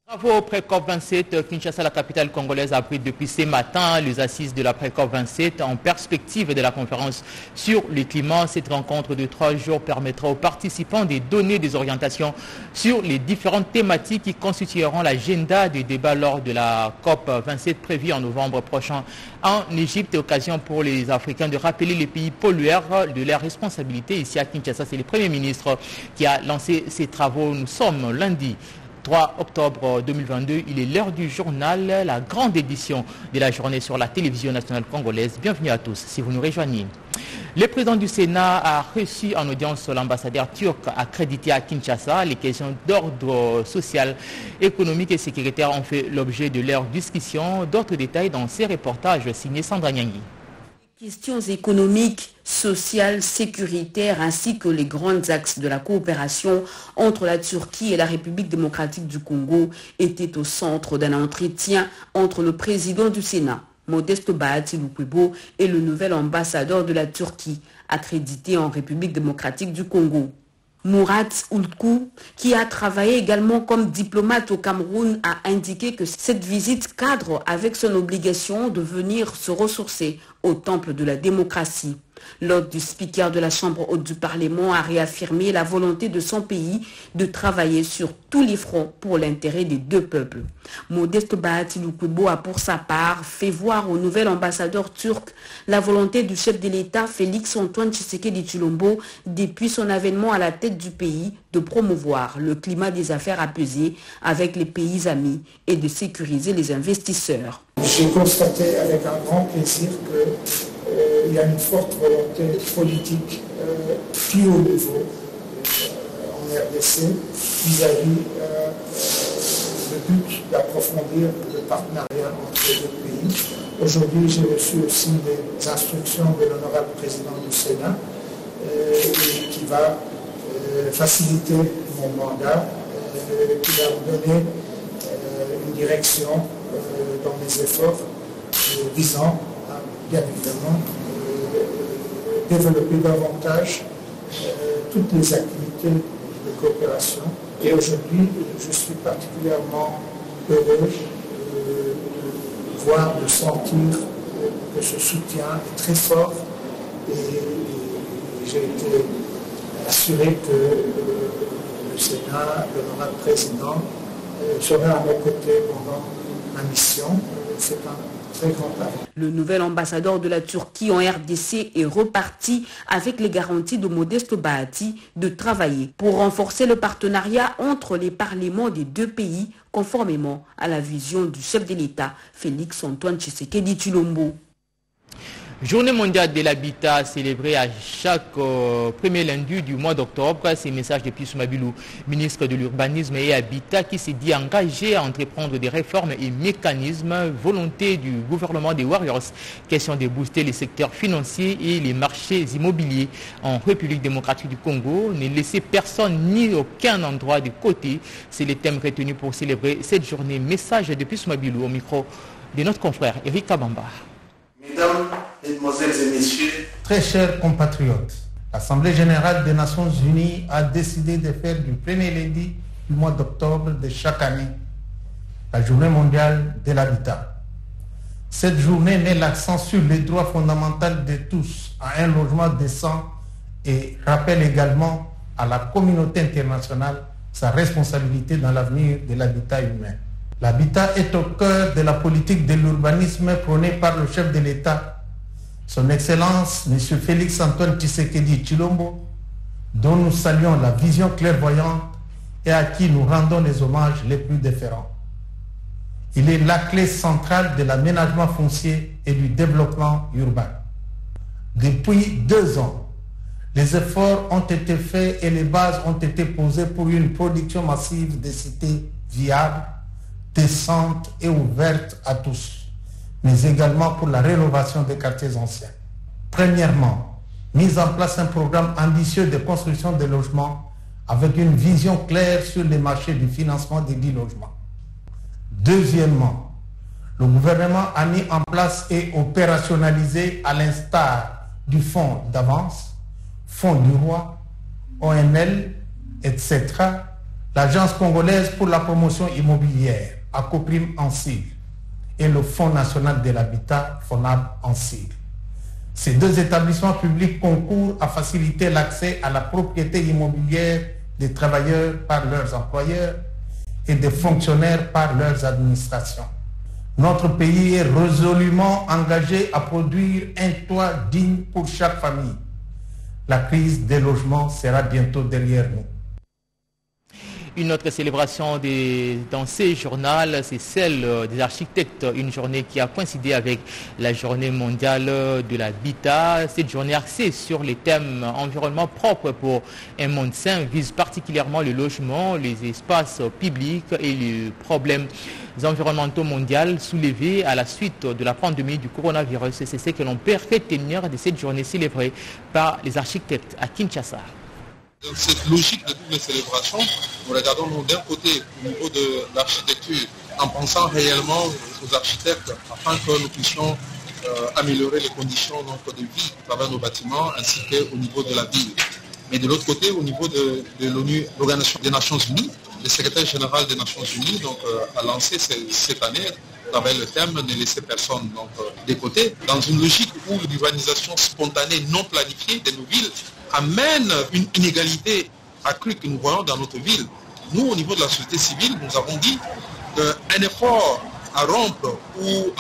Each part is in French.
Bravo au pré-COP 27, Kinshasa, la capitale congolaise, abrite depuis ce matin les assises de la pré-COP 27 en perspective de la conférence sur le climat. Cette rencontre de 3 jours permettra aux participants de donner des orientations sur les différentes thématiques qui constitueront l'agenda des débats lors de la COP 27 prévue en novembre prochain en Égypte. Occasion pour les Africains de rappeler les pays pollueurs de leurs responsabilités. Ici à Kinshasa, c'est le Premier ministre qui a lancé ces travaux. Nous sommes lundi 3 octobre 2022, il est l'heure du journal, la grande édition de la journée sur la télévision nationale congolaise. Bienvenue à tous si vous nous rejoignez. Le président du Sénat a reçu en audience l'ambassadeur turc accrédité à Kinshasa. Les questions d'ordre social, économique et sécuritaire ont fait l'objet de leur discussion. D'autres détails dans ces reportages signés Sandra Nyangui. Questions économiques, sociales, sécuritaires ainsi que les grands axes de la coopération entre la Turquie et la République démocratique du Congo étaient au centre d'un entretien entre le président du Sénat, Modeste Bahati Lukwebo, et le nouvel ambassadeur de la Turquie, accrédité en République démocratique du Congo. Murat Ulku, qui a travaillé également comme diplomate au Cameroun, a indiqué que cette visite cadre avec son obligation de venir se ressourcer au temple de la démocratie. L'hôte du speaker de la Chambre haute du Parlement a réaffirmé la volonté de son pays de travailler sur tous les fronts pour l'intérêt des deux peuples. Modeste Bahati Lukwebo a pour sa part fait voir au nouvel ambassadeur turc la volonté du chef de l'État Félix Antoine Tshisekedi Tshilombo depuis son avènement à la tête du pays de promouvoir le climat des affaires apaisé avec les pays amis et de sécuriser les investisseurs. J'ai constaté avec un grand plaisir qu'il y a une forte volonté politique plus haut niveau en RDC vis-à-vis le but d'approfondir le partenariat entre les deux pays. Aujourd'hui, j'ai reçu aussi des instructions de l'honorable président du Sénat qui va faciliter mon mandat, qui va me donner une direction dans mes efforts visant à, bien évidemment, développer davantage toutes les activités de coopération. Et aujourd'hui, je suis particulièrement heureux de voir, de sentir que ce soutien est très fort et j'ai été assuré que le Sénat, l'honorable président, serait à mes côtés pendant ma mission. C'est un très grand pari. Le nouvel ambassadeur de la Turquie en RDC est reparti avec les garanties de Modeste Bahati de travailler pour renforcer le partenariat entre les parlements des deux pays conformément à la vision du chef de l'État Félix Antoine Tshisekedi Tshilombo. Journée mondiale de l'habitat célébrée à chaque premier lundi du mois d'octobre. Ces messages depuis Soumabilou, ministre de l'Urbanisme et Habitat, qui s'est dit engagé à entreprendre des réformes et mécanismes. Volonté du gouvernement des Warriors. Question de booster les secteurs financiers et les marchés immobiliers en République démocratique du Congo. Ne laisser personne ni aucun endroit de côté. C'est le thème retenu pour célébrer cette journée. Message depuis Soumabilou au micro de notre confrère Eric Kabamba. Mesdames, Mesdemoiselles et Messieurs, très chers compatriotes, l'Assemblée générale des Nations unies a décidé de faire du premier lundi du mois d'octobre de chaque année la journée mondiale de l'habitat. Cette journée met l'accent sur les droits fondamentaux de tous à un logement décent et rappelle également à la communauté internationale sa responsabilité dans l'avenir de l'habitat humain. L'habitat est au cœur de la politique de l'urbanisme prônée par le chef de l'État, son Excellence M. Félix Antoine Tshisekedi Tshilombo, dont nous saluons la vision clairvoyante et à qui nous rendons les hommages les plus déférents. Il est la clé centrale de l'aménagement foncier et du développement urbain. Depuis 2 ans, les efforts ont été faits et les bases ont été posées pour une production massive de cités viables, décente et ouverte à tous, mais également pour la rénovation des quartiers anciens. Premièrement, mise en place un programme ambitieux de construction de logements avec une vision claire sur les marchés du financement des dits logements. Deuxièmement, le gouvernement a mis en place et opérationnalisé, à l'instar du fonds d'avance, fonds du roi, ONL, etc., l'Agence congolaise pour la promotion immobilière, ACOPRIM en sigle, et le Fonds national de l'habitat, FONHAB en sigle. Ces deux établissements publics concourent à faciliter l'accès à la propriété immobilière des travailleurs par leurs employeurs et des fonctionnaires par leurs administrations. Notre pays est résolument engagé à produire un toit digne pour chaque famille. La crise des logements sera bientôt derrière nous. Une autre célébration dans ces journaux, c'est celle des architectes, une journée qui a coïncidé avec la journée mondiale de l'habitat. Cette journée axée sur les thèmes environnement propre pour un monde sain vise particulièrement le logement, les espaces publics et les problèmes environnementaux mondiaux soulevés à la suite de la pandémie du coronavirus. C'est ce que l'on peut retenir de cette journée célébrée par les architectes à Kinshasa. Dans cette logique de toutes les célébrations, nous regardons d'un côté au niveau de l'architecture en pensant réellement aux architectes afin que nous puissions améliorer les conditions de vie à travers nos bâtiments ainsi qu'au niveau de la ville. Mais de l'autre côté, au niveau de l'ONU, l'Organisation des Nations Unies, le secrétaire général des Nations Unies a lancé cette année à travers le thème « Ne laisser personne de côté » dans une logique où l'urbanisation spontanée non planifiée de nos villes amène une inégalité accrue que nous voyons dans notre ville. Nous, au niveau de la société civile, nous avons dit qu'un effort à rompre ou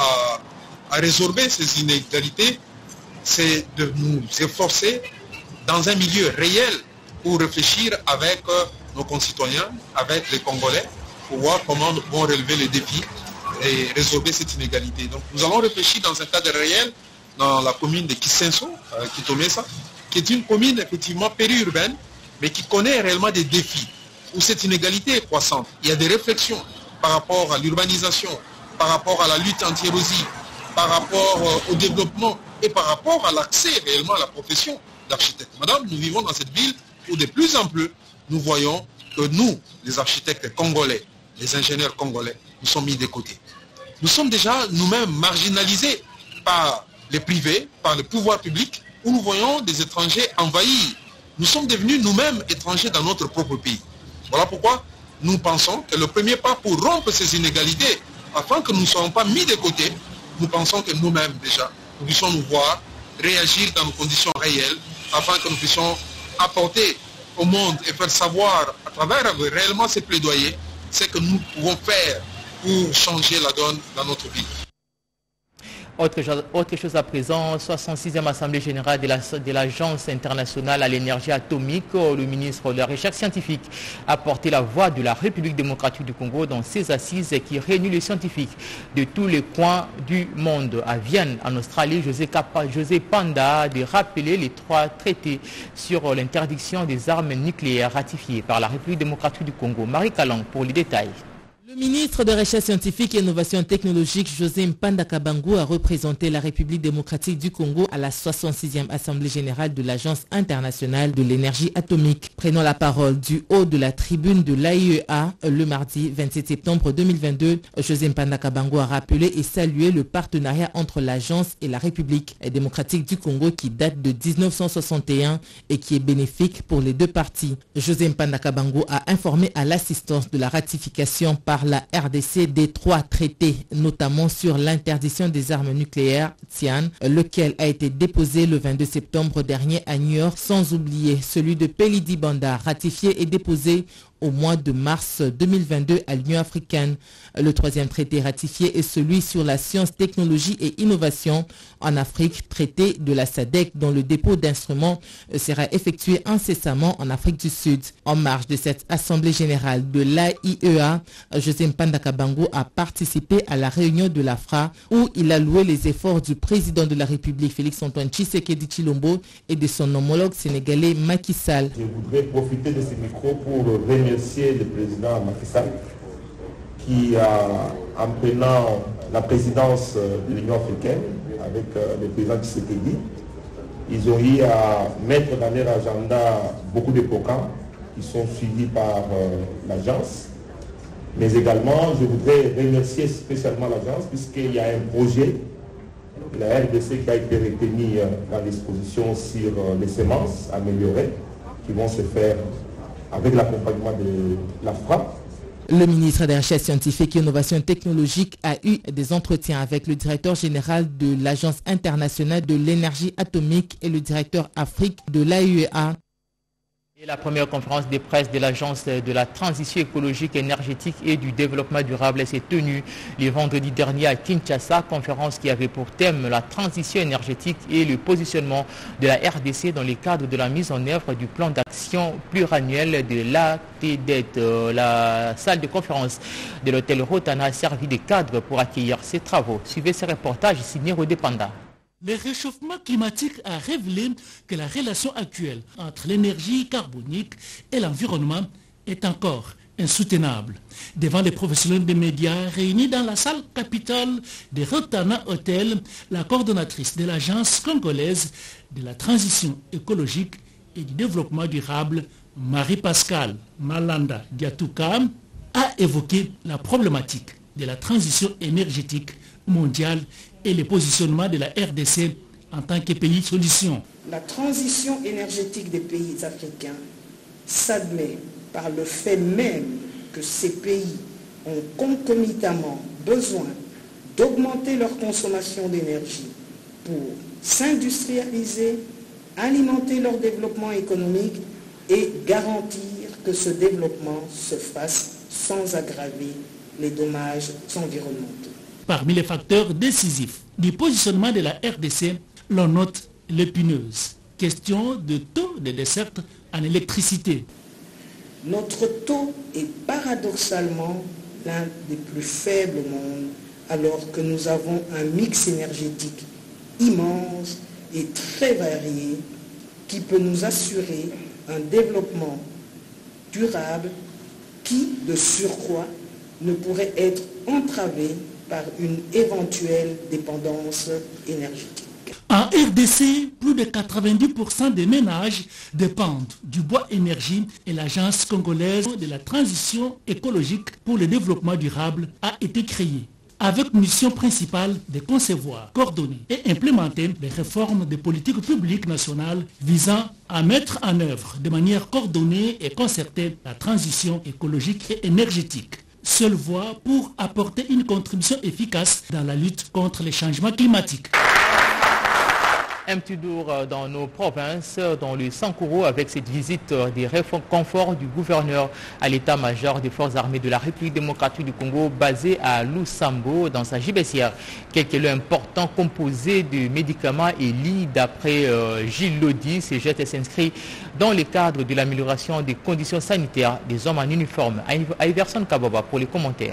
à résorber ces inégalités, c'est de nous efforcer dans un milieu réel pour réfléchir avec nos concitoyens, avec les Congolais, pour voir comment nous pouvons relever les défis et résorber cette inégalité. Donc nous allons réfléchir dans un cadre réel dans la commune de Kisenso, Kitomesa, qui est une commune effectivement périurbaine, mais qui connaît réellement des défis, où cette inégalité est croissante. Il y a des réflexions par rapport à l'urbanisation, par rapport à la lutte anti-érosie, par rapport au développement et par rapport à l'accès réellement à la profession d'architecte. Madame, nous vivons dans cette ville où de plus en plus, nous voyons que nous, les architectes congolais, les ingénieurs congolais, nous sommes mis de côté. Nous sommes déjà nous-mêmes marginalisés par les privés, par le pouvoir public, où nous voyons des étrangers envahir. Nous sommes devenus nous-mêmes étrangers dans notre propre pays. Voilà pourquoi nous pensons que le premier pas pour rompre ces inégalités, afin que nous ne soyons pas mis de côté, nous pensons que nous-mêmes déjà, nous puissions nous voir, réagir dans nos conditions réelles, afin que nous puissions apporter au monde et faire savoir à travers réellement ces plaidoyers ce que nous pouvons faire pour changer la donne dans notre vie. Autre chose à présent, 66e Assemblée générale de l'Agence internationale à l'énergie atomique. Le ministre de la Recherche scientifique a porté la voix de la République démocratique du Congo dans ces assises qui réunissent les scientifiques de tous les coins du monde. À Vienne, en Australie, José Panda de rappeler les 3 traités sur l'interdiction des armes nucléaires ratifiés par la République démocratique du Congo. Marie Kalang pour les détails. Le ministre de Recherche scientifique et Innovation technologique, José Mpanda Kabangu, a représenté la République démocratique du Congo à la 66e Assemblée générale de l'Agence internationale de l'énergie atomique. Prenant la parole du haut de la tribune de l'AIEA le mardi 27 septembre 2022, José Mpanda Kabangu a rappelé et salué le partenariat entre l'Agence et la République démocratique du Congo qui date de 1961 et qui est bénéfique pour les deux parties. José Mpanda Kabangu a informé à l'assistance de la ratification par la RDC des 3 traités, notamment sur l'interdiction des armes nucléaires, TIAN, lequel a été déposé le 22 septembre dernier à New York, sans oublier celui de Pelidi Banda, ratifié et déposé au mois de mars 2022 à l'Union africaine. Le 3e traité ratifié est celui sur la science, technologie et innovation en Afrique, traité de la SADC, dont le dépôt d'instruments sera effectué incessamment en Afrique du Sud. En marge de cette Assemblée générale de l'AIEA, José Mpanda Kabangu a participé à la réunion de l'AFRA où il a loué les efforts du président de la République, Félix-Antoine Tshisekedi Tshilombo, et de son homologue sénégalais Macky Sall. Je voudrais profiter de ce micro pour remercier le président Macky Sall qui, en prenant la présidence de l'Union africaine avec le président Tshisekedi, ils ont eu à mettre dans leur agenda beaucoup de programmes qui sont suivis par l'agence. Mais également, je voudrais remercier spécialement l'agence puisqu'il y a un projet, la RDC, qui a été retenu dans l'exposition sur les semences améliorées qui vont se faire à avec l'accompagnement de l'AFRA. Le ministre des Recherches scientifiques et innovations technologiques a eu des entretiens avec le directeur général de l'Agence internationale de l'énergie atomique et le directeur Afrique de l'AUEA. Et la première conférence de presse de l'Agence de la transition écologique, énergétique et du développement durable s'est tenue le vendredi dernier à Kinshasa, conférence qui avait pour thème la transition énergétique et le positionnement de la RDC dans le cadre de la mise en œuvre du plan d'action pluriannuel de l'ATDET. La salle de conférence de l'hôtel Rotana a servi de cadre pour accueillir ces travaux. Suivez ce reportage signé Rodé Panda. Le réchauffement climatique a révélé que la relation actuelle entre l'énergie carbonique et l'environnement est encore insoutenable. Devant les professionnels des médias réunis dans la salle capitale de Rotana Hotel, la coordonnatrice de l'Agence congolaise de la transition écologique et du développement durable, Marie-Pascale Malanda Diatouka, a évoqué la problématique de la transition énergétique mondiale et le positionnement de la RDC en tant que pays solution. La transition énergétique des pays africains s'admet par le fait même que ces pays ont concomitamment besoin d'augmenter leur consommation d'énergie pour s'industrialiser, alimenter leur développement économique et garantir que ce développement se fasse sans aggraver les dommages environnementaux. Parmi les facteurs décisifs du positionnement de la RDC, l'on note l'épineuse question de taux de desserte en électricité. Notre taux est paradoxalement l'un des plus faibles au monde, alors que nous avons un mix énergétique immense et très varié qui peut nous assurer un développement durable qui, de surcroît, ne pourrait être entravé par une éventuelle dépendance énergétique. En RDC, plus de 90% des ménages dépendent du bois énergie et l'Agence congolaise de la transition écologique pour le développement durable a été créée, avec mission principale de concevoir, coordonner et implémenter les réformes des politiques publiques nationales visant à mettre en œuvre de manière coordonnée et concertée la transition écologique et énergétique. Seule voie pour apporter une contribution efficace dans la lutte contre les changements climatiques. Un petit tour dans nos provinces, dans le Sankourou, avec cette visite des réconforts du gouverneur à l'état-major des forces armées de la République démocratique du Congo, basé à Lusambo, dans sa gibecière. Quelques lots importants composés de médicaments et lits, d'après Gilles Lodi. Ces gestes s'inscrivent dans le cadre de l'amélioration des conditions sanitaires des hommes en uniforme. À Iverson Kaboba pour les commentaires.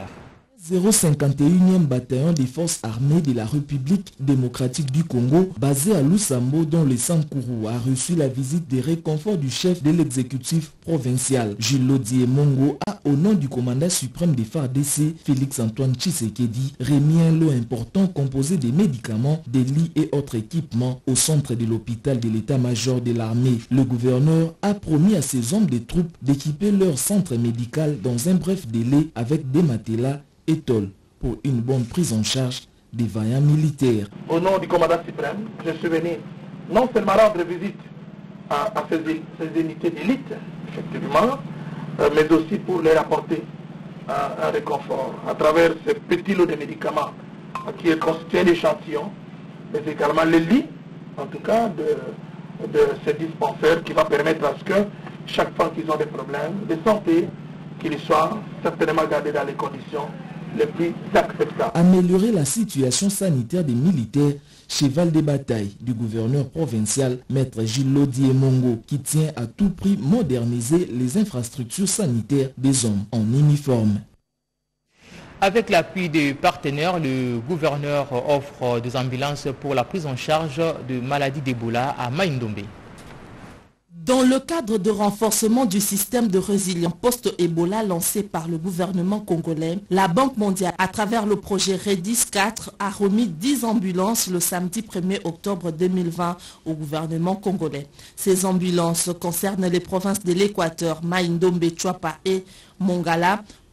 051e bataillon des forces armées de la République démocratique du Congo, basé à Lusambo dans le Sankourou, a reçu la visite des réconforts du chef de l'exécutif provincial. Gilles Lodi Mongo a, au nom du commandant suprême des FARDC, Félix-Antoine Tshisekedi, remis un lot important composé de médicaments, des lits et autres équipements au centre de l'hôpital de l'état-major de l'armée. Le gouverneur a promis à ses hommes de troupes d'équiper leur centre médical dans un bref délai avec des matelas et tôles pour une bonne prise en charge des vaillants militaires. Au nom du commandant suprême, je suis venu non seulement rendre visite à ces unités d'élite, effectivement, mais aussi pour leur apporter un réconfort à travers ce petit lot de médicaments qui est constitué d'échantillons, mais également le lit, en tout cas, de ces dispensaires qui va permettre à ce que chaque fois qu'ils ont des problèmes de santé, qu'ils soient certainement gardés dans les conditions les plus acceptables. Améliorer la situation sanitaire des militaires, cheval de bataille du gouverneur provincial, maître Gilles Lodi Mongo, qui tient à tout prix moderniser les infrastructures sanitaires des hommes en uniforme. Avec l'appui des partenaires, le gouverneur offre des ambulances pour la prise en charge de maladies d'Ebola à Maïndombe. Dans le cadre de renforcement du système de résilience post-Ebola lancé par le gouvernement congolais, la Banque mondiale, à travers le projet REDIS 4, a remis 10 ambulances le samedi 1er octobre 2020 au gouvernement congolais. Ces ambulances concernent les provinces de l'Équateur, Maïndombe, Chouapa et Mongala,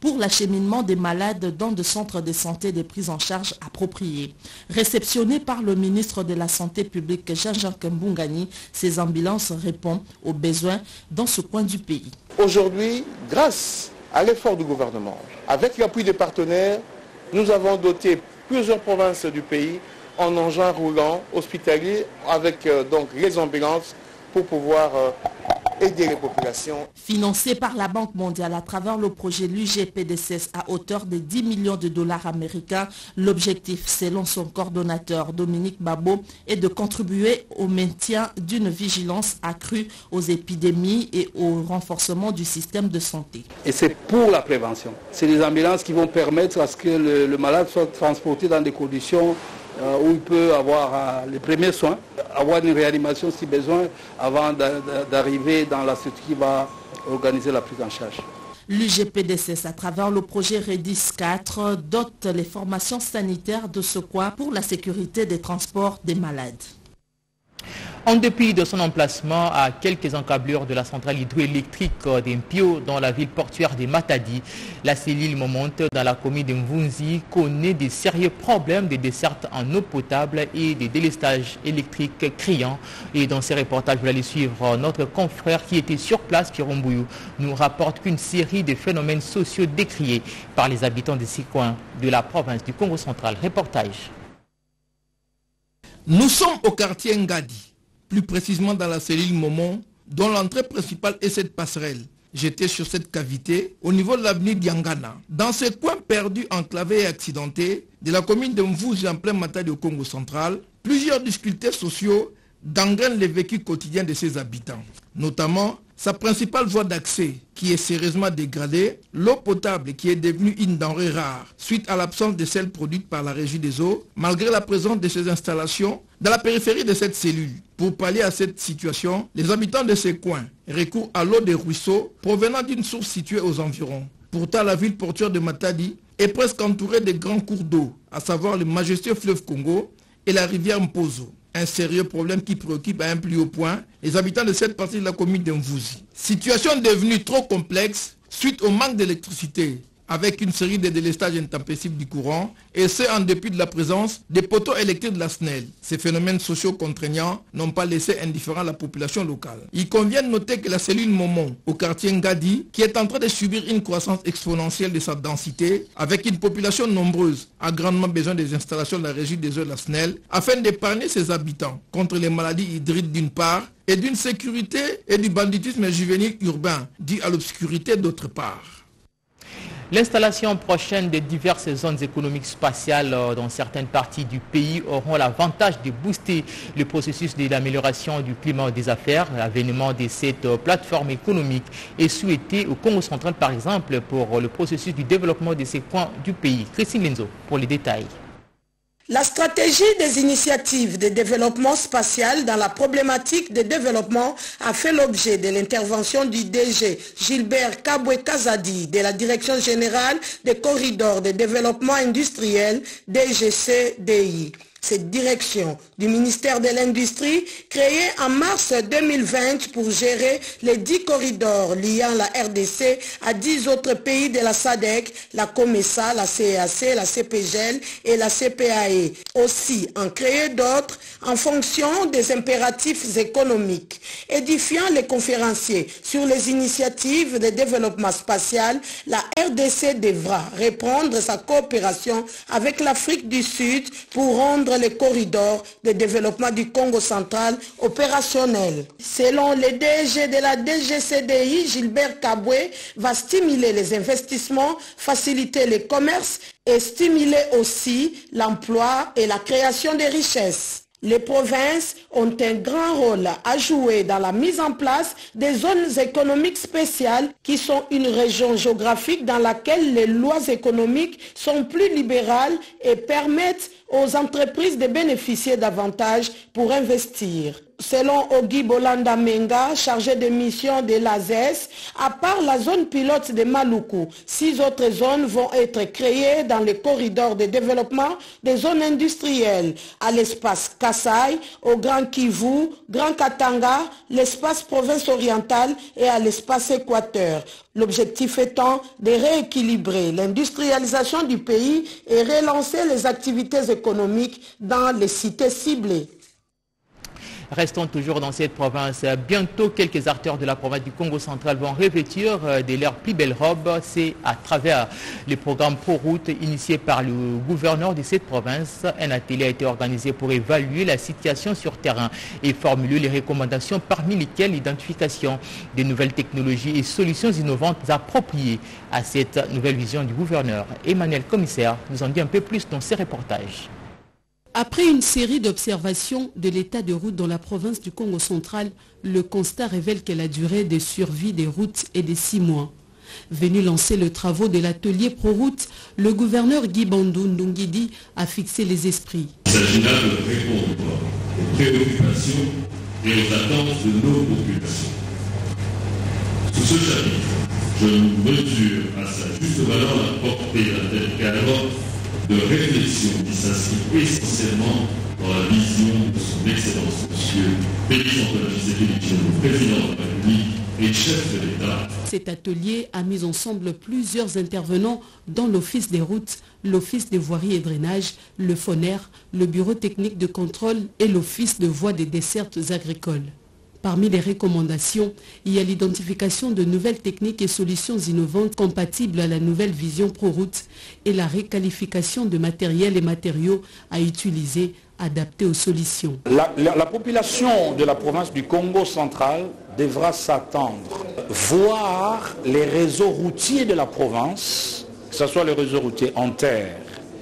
pour l'acheminement des malades dans des centres de santé de prise en charge appropriés. Réceptionnées par le ministre de la Santé publique Jean-Jacques Mbungani, ces ambulances répondent aux besoins dans ce coin du pays. Aujourd'hui, grâce à l'effort du gouvernement, avec l'appui des partenaires, nous avons doté plusieurs provinces du pays en engins roulants hospitaliers avec donc les ambulances pour pouvoir aider les populations. Financé par la Banque mondiale à travers le projet l'UGPDCS à hauteur de 10 millions de dollars américains, l'objectif, selon son coordonnateur Dominique Babo, est de contribuer au maintien d'une vigilance accrue aux épidémies et au renforcement du système de santé. Et c'est pour la prévention. C'est des ambulances qui vont permettre à ce que le malade soit transporté dans des conditions où il peut avoir les premiers soins, avoir une réanimation si besoin, avant d'arriver dans la structure qui va organiser la prise en charge. L'UGPDCS, à travers le projet REDIS 4, dote les formations sanitaires de ce coin pour la sécurité des transports des malades. En dépit de son emplacement à quelques encablures de la centrale hydroélectrique d'Empio dans la ville portuaire de Matadi, la cellule Momonte dans la commune de Mvunzi connaît des sérieux problèmes de desserte en eau potable et de délestage électrique criant. Et dans ces reportages, vous allez suivre notre confrère qui était sur place, Pierre Mbouyou, nous rapporte qu'une série de phénomènes sociaux décriés par les habitants de ces coins de la province du Congo central. Reportage. Nous sommes au quartier Ngadi, plus précisément dans la cellule Momon, dont l'entrée principale est cette passerelle, jetée sur cette cavité au niveau de l'avenue Diangana. Dans ce coin perdu, enclavé et accidenté de la commune de Mvouzi en plein Matadi au Congo central, plusieurs difficultés sociaux gangrènent les vécus quotidiens de ses habitants, notamment sa principale voie d'accès qui est sérieusement dégradée, l'eau potable qui est devenue une denrée rare suite à l'absence de celle produite par la régie des eaux, malgré la présence de ces installations dans la périphérie de cette cellule. Pour pallier à cette situation, les habitants de ces coins recourent à l'eau des ruisseaux provenant d'une source située aux environs. Pourtant, la ville portuaire de Matadi est presque entourée de grands cours d'eau, à savoir le majestueux fleuve Congo et la rivière Mpozo. Un sérieux problème qui préoccupe à un plus haut point les habitants de cette partie de la commune de Mvouzi. Situation devenue trop complexe suite au manque d'électricité, avec une série de délestages intempestifs du courant, et ce en dépit de la présence des poteaux électriques de la SNEL. Ces phénomènes sociaux contraignants n'ont pas laissé indifférent la population locale. Il convient de noter que la cellule Momon, au quartier Ngadi, qui est en train de subir une croissance exponentielle de sa densité, avec une population nombreuse, a grandement besoin des installations de la régie des eaux de la SNEL, afin d'épargner ses habitants contre les maladies hydriques d'une part, et d'une sécurité et du banditisme juvénile urbain, dû à l'obscurité d'autre part. L'installation prochaine de diverses zones économiques spatiales dans certaines parties du pays auront l'avantage de booster le processus de l'amélioration du climat des affaires. L'avènement de cette plateforme économique est souhaité au Congo central, par exemple, pour le processus du développement de ces coins du pays. Christine Lenzo pour les détails. La stratégie des initiatives de développement spatial dans la problématique de développement a fait l'objet de l'intervention du DG Gilbert Kabwe-Kazadi de la Direction générale des corridors de développement industriel DGCDI. Cette direction du ministère de l'Industrie, créée en mars 2020 pour gérer les 10 corridors liant la RDC à 10 autres pays de la SADC, la COMESA, la CEAC, la CPGL et la CPAE. Aussi en créer d'autres en fonction des impératifs économiques. Édifiant les conférenciers sur les initiatives de développement spatial, la RDC devra reprendre sa coopération avec l'Afrique du Sud pour rendre les corridors de développement du Congo central opérationnels. Selon le DG de la DGCDI, Gilbert Kabwe, va stimuler les investissements, faciliter le commerce et stimuler aussi l'emploi et la création de richesses. Les provinces ont un grand rôle à jouer dans la mise en place des zones économiques spéciales qui sont une région géographique dans laquelle les lois économiques sont plus libérales et permettent aux entreprises de bénéficier davantage pour investir. Selon Ogi Bolanda Menga, chargé de mission de l'ASES, à part la zone pilote de Maluku, 6 autres zones vont être créées dans les corridors de développement des zones industrielles, à l'espace Kasaï, au Grand Kivu, Grand Katanga, l'espace province orientale et à l'espace Équateur. L'objectif étant de rééquilibrer l'industrialisation du pays et relancer les activités économiques dans les cités ciblées. Restons toujours dans cette province. Bientôt, quelques acteurs de la province du Congo central vont revêtir de leur plus belle robe. C'est à travers le programme Pro-Route initié par le gouverneur de cette province. Un atelier a été organisé pour évaluer la situation sur terrain et formuler les recommandations, parmi lesquelles l'identification des nouvelles technologies et solutions innovantes appropriées à cette nouvelle vision du gouverneur. Emmanuel Commissaire nous en dit un peu plus dans ses reportages. Après une série d'observations de l'état de route dans la province du Congo central, le constat révèle que la durée de survie des routes est de 6 mois. Venu lancer le travaux de l'atelier Pro-Route, le gouverneur Guy Bandou Ndungidi a fixé les esprits. Il s'agit là de répondre aux préoccupations et aux attentes de nos populations. Sous ce chapitre, je mesure à sa juste valeur la portée d'un tel cadre de réflexion qui s'inscrit essentiellement dans la vision de son Excellence Monsieur Félix-Antoine Tshisekedi Tshilombo, président de la République et chef de l'État. Cet atelier a mis ensemble plusieurs intervenants dans l'Office des routes, l'Office des voiries et drainages, le FONER, le Bureau technique de contrôle et l'Office de voies des dessertes agricoles. Parmi les recommandations, il y a l'identification de nouvelles techniques et solutions innovantes compatibles à la nouvelle vision Pro-Route et la requalification de matériel et matériaux à utiliser adaptés aux solutions. La population de la province du Congo central devra s'attendre, voir les réseaux routiers de la province, que ce soit les réseaux routiers en terre,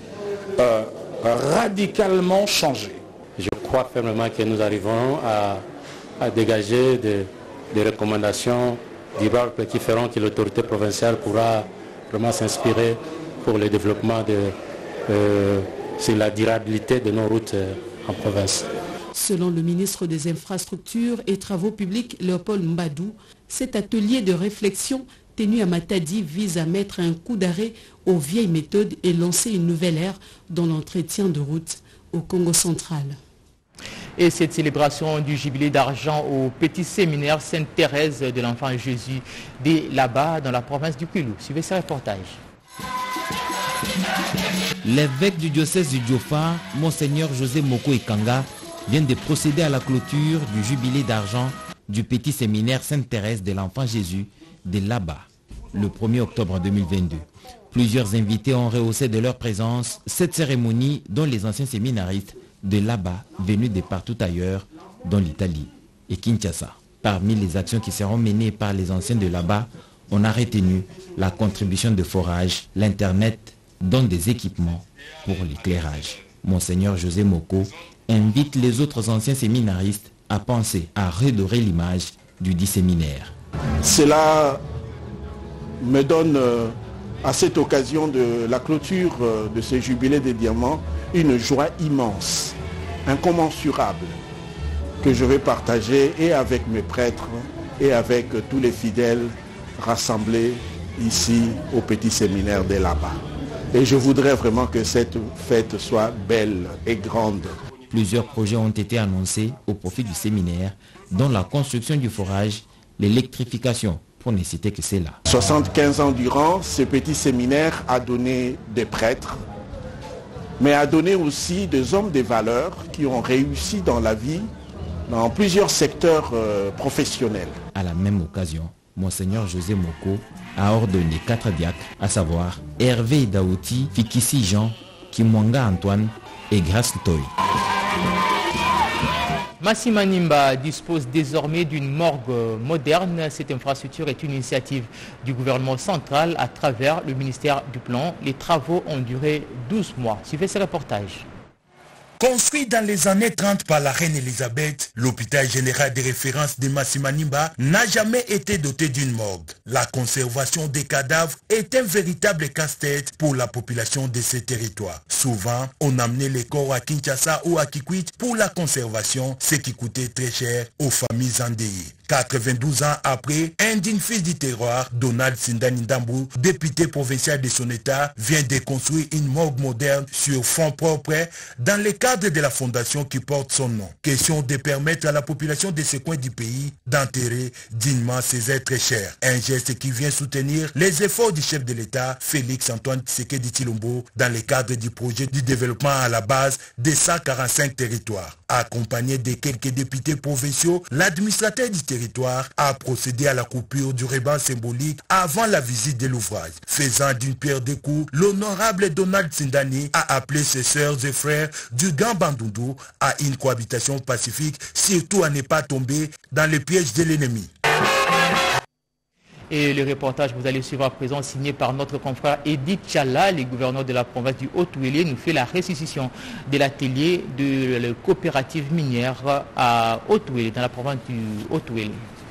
radicalement changer. Je crois fermement que nous arriverons à dégager des recommandations diverses qui feront que l'autorité provinciale pourra vraiment s'inspirer pour le développement sur la durabilité de nos routes en province. Selon le ministre des Infrastructures et Travaux publics, Léopold Mbadou, cet atelier de réflexion tenu à Matadi vise à mettre un coup d'arrêt aux vieilles méthodes et lancer une nouvelle ère dans l'entretien de routes au Congo central. Et cette célébration du jubilé d'argent au petit séminaire Sainte-Thérèse de l'Enfant Jésus dès là-bas dans la province du Kwilu. Suivez ce reportage. L'évêque du diocèse du Diofa, Monseigneur José Moko Ikanga, vient de procéder à la clôture du jubilé d'argent du petit séminaire Sainte-Thérèse de l'Enfant Jésus de là-bas, le 1er octobre 2022. Plusieurs invités ont rehaussé de leur présence cette cérémonie dont les anciens séminaristes de là-bas, venus de partout ailleurs, dont l'Italie et Kinshasa. Parmi les actions qui seront menées par les anciens de là-bas, on a retenu la contribution de forage, l'Internet, dont des équipements pour l'éclairage. Monseigneur José Moko invite les autres anciens séminaristes à penser à redorer l'image du dit séminaire. Cela me donne à cette occasion de la clôture de ce jubilé des diamants une joie immense, incommensurable, que je vais partager et avec mes prêtres et avec tous les fidèles rassemblés ici au petit séminaire de là-bas. Et je voudrais vraiment que cette fête soit belle et grande. Plusieurs projets ont été annoncés au profit du séminaire, dont la construction du forage, l'électrification, pour ne citer que cela. 75 ans durant, ce petit séminaire a donné des prêtres, mais a donné aussi des hommes de valeur qui ont réussi dans la vie, dans plusieurs secteurs professionnels. À la même occasion, Monseigneur José Moko a ordonné 4 diacres, à savoir Hervé Daouti, Fikissi Jean, Kimwanga Antoine et Grace Toy. Massima Nimba dispose désormais d'une morgue moderne. Cette infrastructure est une initiative du gouvernement central à travers le ministère du Plan. Les travaux ont duré 12 mois. Suivez ce reportage. Construit dans les années 30 par la reine Elisabeth, l'hôpital général de référence de Massimanimba n'a jamais été doté d'une morgue. La conservation des cadavres est un véritable casse-tête pour la population de ces territoires. Souvent, on amenait les corps à Kinshasa ou à Kikwit pour la conservation, ce qui coûtait très cher aux familles endeuillées. 92 ans après, un digne fils du terroir, Donald Sindani Ndambu, député provincial de son état, vient de construire une morgue moderne sur fonds propres dans le cadre de la fondation qui porte son nom. Question de permettre à la population de ce coin du pays d'enterrer dignement ses êtres chers. Un geste qui vient soutenir les efforts du chef de l'État, Félix Antoine Tshisekedi Tshilombo, dans le cadre du projet du développement à la base des 145 territoires. Accompagné de quelques députés provinciaux, l'administrateur du territoire a procédé à la coupure du ruban symbolique avant la visite de l'ouvrage. Faisant d'une pierre deux coups, l'honorable Donald Sindani a appelé ses sœurs et frères du Grand Bandundu à une cohabitation pacifique, surtout à ne pas tomber dans les pièges de l'ennemi. Et le reportage, vous allez suivre à présent, signé par notre confrère Edith Chala, le gouverneur de la province du Haut-Ouélé, nous fait la restitution de l'atelier de la coopérative minière à Haut-Ouélé, dans la province du Haut-Ouélé.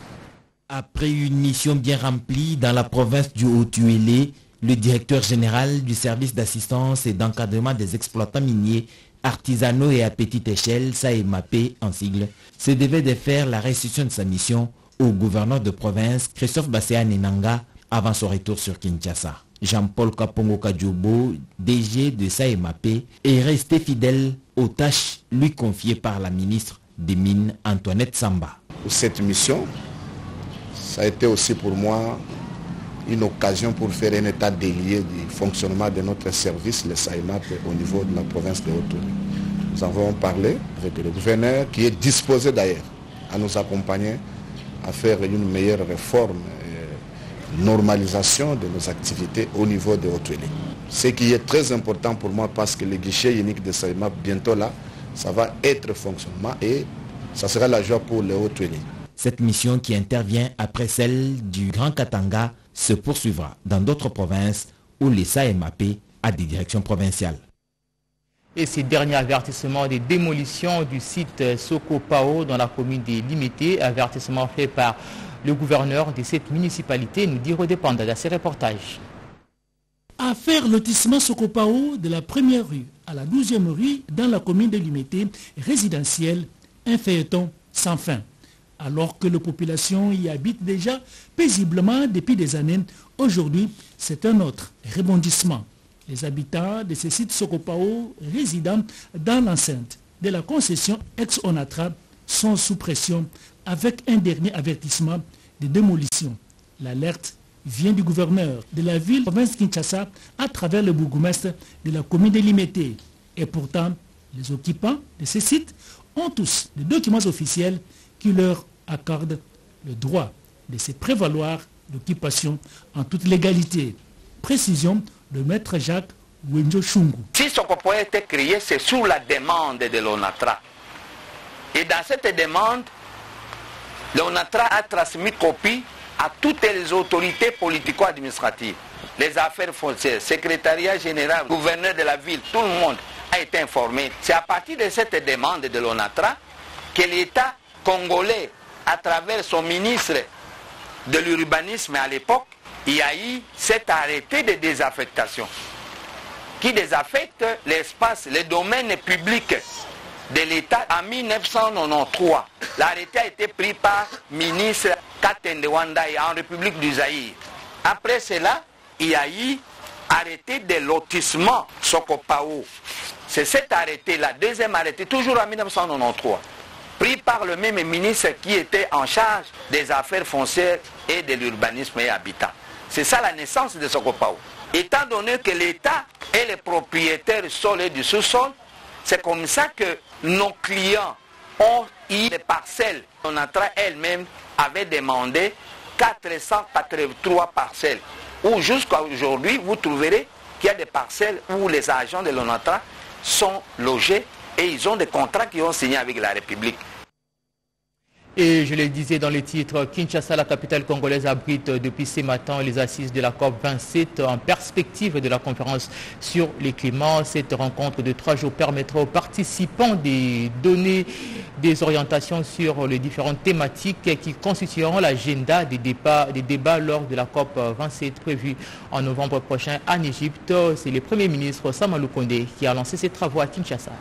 Après une mission bien remplie dans la province du Haut-Ouélé, le directeur général du service d'assistance et d'encadrement des exploitants miniers artisanaux et à petite échelle, SAEMAP en sigle, se devait de faire la restitution de sa mission au gouverneur de province Christophe Basséane Nanga avant son retour sur Kinshasa. Jean-Paul Kapongo Kadjobo, DG de SAEMAP, est resté fidèle aux tâches lui confiées par la ministre des Mines Antoinette Samba. Cette mission, ça a été aussi pour moi une occasion pour faire un état des lieux du fonctionnement de notre service, le SAEMAP, au niveau de la province de Haut-Ouélé. Nous avons parlé avec le gouverneur qui est disposé d'ailleurs à nous accompagner à faire une meilleure réforme et normalisation de nos activités au niveau de Haut-Ouélé. Ce qui est très important pour moi parce que le guichet unique de SAEMAP, bientôt là, ça va être fonctionnement et ça sera la joie pour le Haut-Ouélé. Cette mission qui intervient après celle du Grand Katanga se poursuivra dans d'autres provinces où les SAEMAP a des directions provinciales. Et ces derniers avertissements de démolition du site Sokopao dans la commune de Limité, avertissement fait par le gouverneur de cette municipalité, nous dit Rodépanda dans ses reportages. Affaire lotissement Sokopao de la première rue à la 12e rue dans la commune de Limité, résidentielle, un feuilleton sans fin. Alors que la population y habite déjà paisiblement depuis des années, aujourd'hui c'est un autre rebondissement. Les habitants de ces sites Sokopao résidant dans l'enceinte de la concession ex-Onatra sont sous pression avec un dernier avertissement de démolition. L'alerte vient du gouverneur de la ville province Kinshasa à travers le bourgmestre de la commune de Limité. Et pourtant, les occupants de ces sites ont tous des documents officiels qui leur accordent le droit de se prévaloir d'occupation en toute légalité. Précision de maître Jacques Wenjo Chungu. Si Sokopao a été créé, c'est sous la demande de l'ONATRA. Et dans cette demande, l'ONATRA a transmis copie à toutes les autorités politico-administratives. Les affaires foncières, secrétariat général, gouverneur de la ville, tout le monde a été informé. C'est à partir de cette demande de l'ONATRA que l'État congolais, à travers son ministre de l'urbanisme à l'époque, il y a eu cet arrêté de désaffectation qui désaffecte l'espace, les domaines publics de l'État en 1993. L'arrêté a été pris par le ministre Katende Wandaï en République du Zaïre. Après cela, il y a eu arrêté de lotissement Sokopao. C'est cet arrêté-là, deuxième arrêté, toujours en 1993, pris par le même ministre qui était en charge des affaires foncières et de l'urbanisme et habitat. C'est ça la naissance de Sokopao. Étant donné que l'État est le propriétaire du sol et du sous-sol, c'est comme ça que nos clients ont eu des parcelles. L'ONATRA elle-même avait demandé 483 parcelles. Où jusqu'à aujourd'hui, vous trouverez qu'il y a des parcelles où les agents de l'ONATRA sont logés et ils ont des contrats qu'ils ont signés avec la République. Et je le disais dans les titres, Kinshasa, la capitale congolaise, abrite depuis ce matin les assises de la COP27 en perspective de la conférence sur le climat. Cette rencontre de 3 jours permettra aux participants de donner des orientations sur les différentes thématiques qui constitueront l'agenda des débats lors de la COP27 prévue en novembre prochain en Égypte. C'est le Premier ministre Sama Lukonde qui a lancé ses travaux à Kinshasa.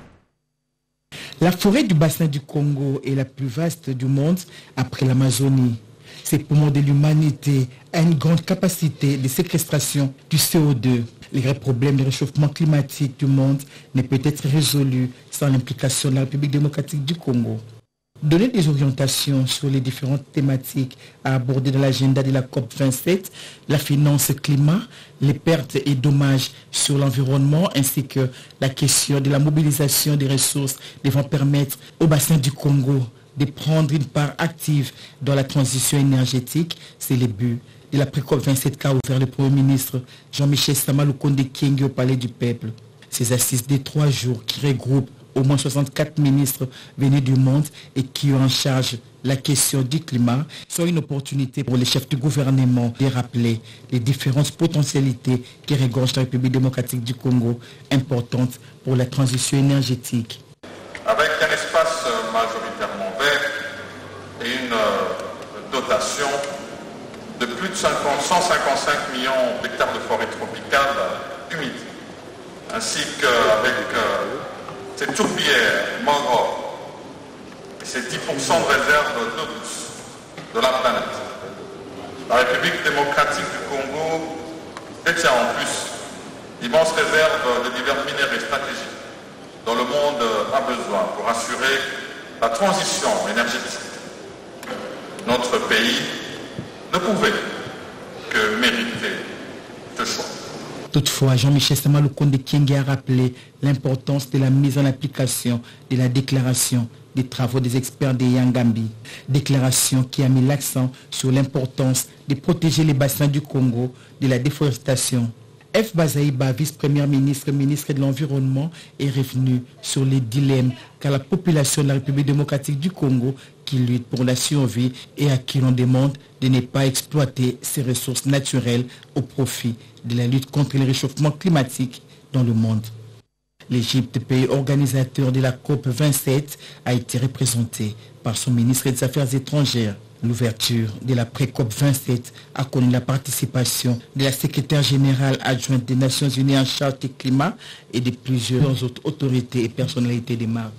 La forêt du bassin du Congo est la plus vaste du monde après l'Amazonie. Ces poumons de l'humanité a une grande capacité de séquestration du CO2. Le vrai problème du réchauffement climatique du monde ne peut être résolu sans l'implication de la République démocratique du Congo. Donner des orientations sur les différentes thématiques à aborder dans l'agenda de la COP27, la finance climat, les pertes et dommages sur l'environnement ainsi que la question de la mobilisation des ressources devant permettre au bassin du Congo de prendre une part active dans la transition énergétique, c'est le but de la pré-COP27 qu'a ouvert le Premier ministre Jean-Michel Sama Lukonde Kyenge au Palais du Peuple. Ces assises des 3 jours qui regroupent au moins 64 ministres venus du monde et qui ont en charge la question du climat sont une opportunité pour les chefs du gouvernement de rappeler les différentes potentialités qui regorgent la République démocratique du Congo, importantes pour la transition énergétique. Avec un espace majoritairement vert et une dotation de plus de 155 millions d'hectares de forêt tropicale humide, ainsi qu'avec ces tourbières, mangroves, et ces 10% de réserve d'eau douce de la planète. La République démocratique du Congo détient en plus d'immenses réserves de divers minéraux stratégiques dont le monde a besoin pour assurer la transition énergétique. Notre pays ne pouvait que mériter ce choix. Toutefois, Jean-Michel Sama Lukonde Kyenge a rappelé l'importance de la mise en application de la déclaration des travaux des experts de Yangambi. Déclaration qui a mis l'accent sur l'importance de protéger les bassins du Congo de la déforestation. F. Bazaïba, vice-premier ministre, ministre de l'Environnement, est revenu sur les dilemmes qu'a la population de la République démocratique du Congo qui lutte pour la survie et à qui l'on demande de ne pas exploiter ses ressources naturelles au profit de la lutte contre le réchauffement climatique dans le monde. L'Égypte, pays organisateur de la COP27, a été représenté par son ministre des Affaires étrangères. L'ouverture de la pré-COP27 a connu la participation de la secrétaire générale adjointe des Nations Unies en charge du climat et de plusieurs autres autorités et personnalités des marques.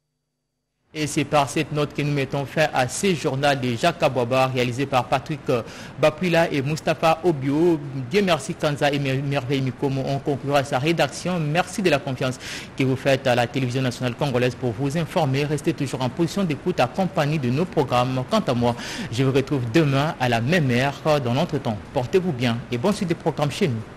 Et c'est par cette note que nous mettons fin à ce journal de Jacques Abouaba réalisé par Patrick Bapula et Mustapha Obio. Dieu merci Kanza et Merveille Mikomo ont conclu à sa rédaction. Merci de la confiance que vous faites à la télévision nationale congolaise pour vous informer. Restez toujours en position d'écoute accompagné de nos programmes. Quant à moi, je vous retrouve demain à la même heure dans l'entretemps. Portez-vous bien et bonne suite des programmes chez nous.